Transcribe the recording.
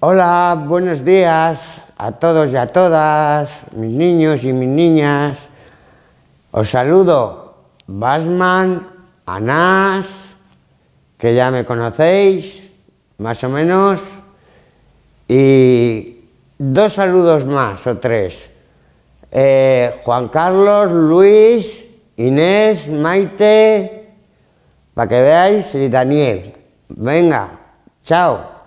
Hola, buenos días a todos y a todas, mis niños y mis niñas. Os saludo, Basman, Anás, que ya me conocéis, más o menos, y dos saludos más o tres. Juan Carlos, Luis, Inés, Maite, para que veáis, y Daniel. Venga, chao.